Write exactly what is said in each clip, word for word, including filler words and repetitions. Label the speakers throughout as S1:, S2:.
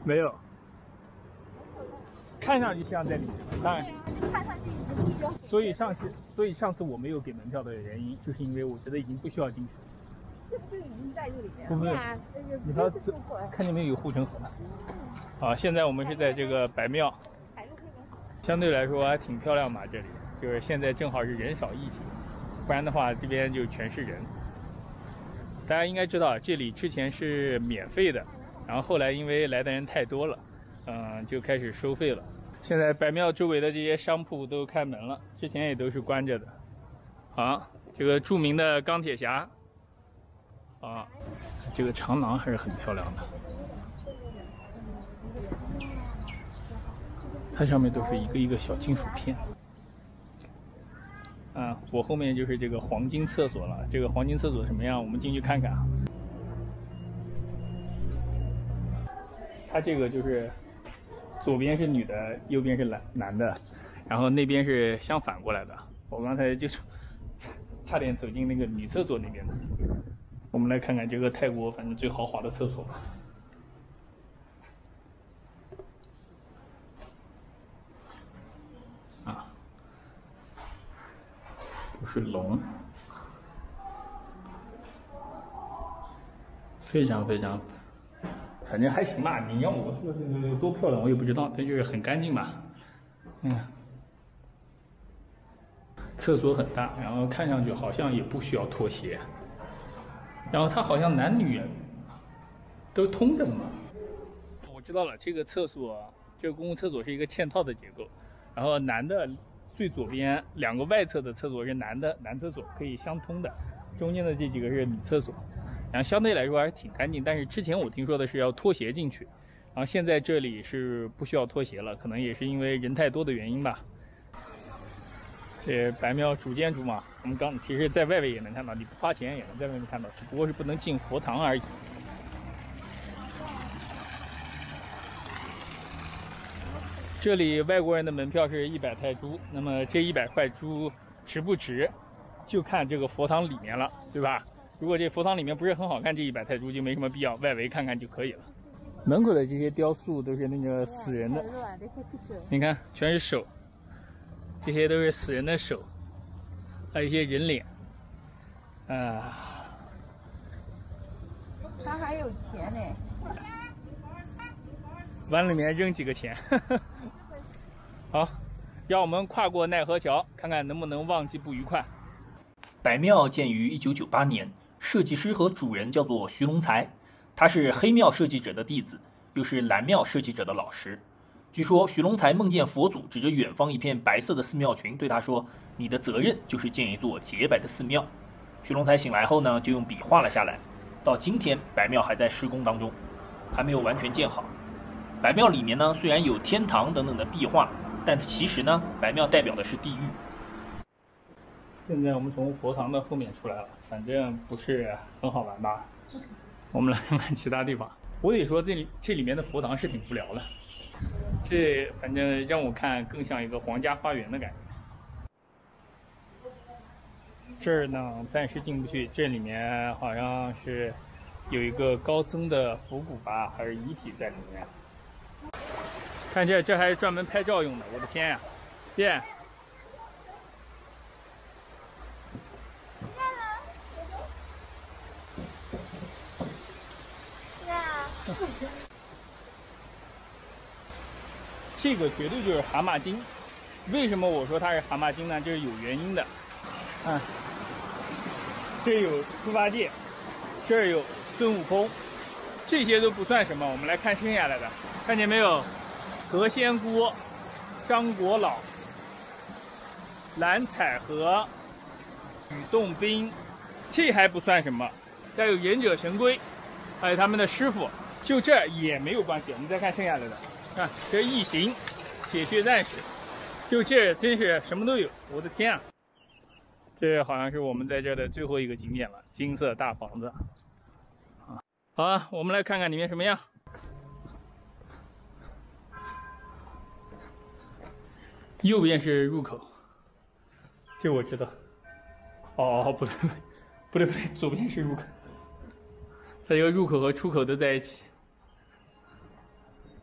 S1: 没有，看上去像在里面，当然，
S2: 看上去已经地标。
S1: 所以上次，所以上次我没有给门票的原因，就是因为我觉得已经不需要进去。
S2: 这就已经在这里面
S1: 不不，你看，看见没有有护城河呢？好，现在我们是在这个白庙，相对来说还挺漂亮嘛，这里就是现在正好是人少疫情，不然的话这边就全是人。大家应该知道，这里之前是免费的，然后后来因为来的人太多了，嗯，就开始收费了。现在白庙周围的这些商铺都开门了，之前也都是关着的。好，这个著名的钢铁侠。啊，这个长廊还是很漂亮的，它上面都是一个一个小金属片。啊，我后面就是这个黄金厕所了。这个黄金厕所什么样？我们进去看看啊。它这个就是左边是女的，右边是男男的，然后那边是相反过来的。我刚才就差点走进那个女厕所那边的。我们来看看这个泰国反正最豪华的厕所吧。啊，都是龙，非常非常，反正还行吧。你要我说有多漂亮我也不知道，但就是很干净吧。嗯，厕所很大，然后看上去好像也不需要脱鞋。然后它好像男女都通着的嘛。我知道了，这个厕所，这个公共厕所是一个嵌套的结构。然后男的最左边两个外侧的厕所是男的男厕所，可以相通的。中间的这几个是女厕所，然后相对来说还是挺干净。但是之前我听说的是要脱鞋进去，然后现在这里是不需要脱鞋了，可能也是因为人太多的原因吧。这白庙主建筑嘛，我们刚其实在外围也能看到，你不花钱也能在外面看到，只不过是不能进佛堂而已。这里外国人的门票是一百泰铢，那么这一百块铢值不值，就看这个佛堂里面了，对吧？如果这佛堂里面不是很好看，这一百泰铢就没什么必要，外围看看就可以了。门口的这些雕塑都是那个死人的，你看全是手。这些都是死人的手，还有一些人脸，啊。
S2: 他还有钱呢。
S1: 往里面扔几个钱。好，让我们跨过奈何桥，看看能不能忘记不愉快。
S3: 白庙建于一九九八年，设计师和主人叫做徐龙才，他是黑庙设计者的弟子，又是蓝庙设计者的老师。据说徐龙才梦见佛祖指着远方一片白色的寺庙群，对他说：“你的责任就是建一座洁白的寺庙。”徐龙才醒来后呢，就用笔画了下来。到今天，白庙还在施工当中，还没有完全建好。白庙里面呢，虽然有天堂等等的壁画，但其实呢，白庙代表的是地狱。
S1: 现在我们从佛堂的后面出来了，反正不是很好玩吧？我们来看看其他地方。我得说，这里这里面的佛堂是挺无聊的。这反正让我看更像一个皇家花园的感觉。这儿呢暂时进不去，这里面好像是有一个高僧的佛骨吧，还是遗体在里面。看这，这还是专门拍照用的，我的天呀！变。这个绝对就是蛤蟆精，为什么我说它是蛤蟆精呢？这是有原因的。看，这有猪八戒，这儿有孙悟空，这些都不算什么。我们来看剩下来的，看见没有？何仙姑、张国老、蓝采和、吕洞宾，这还不算什么，再有忍者神龟，还有他们的师傅，就这也没有关系。我们再看剩下来的。看，这是异形、铁血战士，就这真是什么都有，我的天啊！这好像是我们在这儿的最后一个景点了，金色大房子。啊，好啊，我们来看看里面什么样。右边是入口，这我知道。哦，不对不对不对不对，左边是入口，它这个入口和出口都在一起。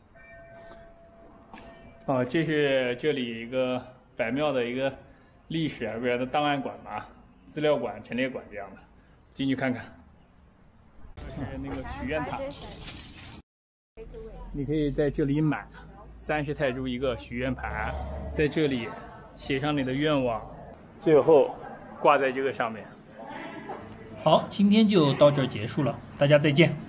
S1: 哦，这是这里一个白庙的一个历史啊，不是档案馆吧，资料馆、陈列馆这样的，进去看看。这是那个许愿塔，你可以在这里买三十泰铢一个许愿盘，在这里写上你的愿望，最后挂在这个上面。
S3: 好，今天就到这儿结束了，大家再见。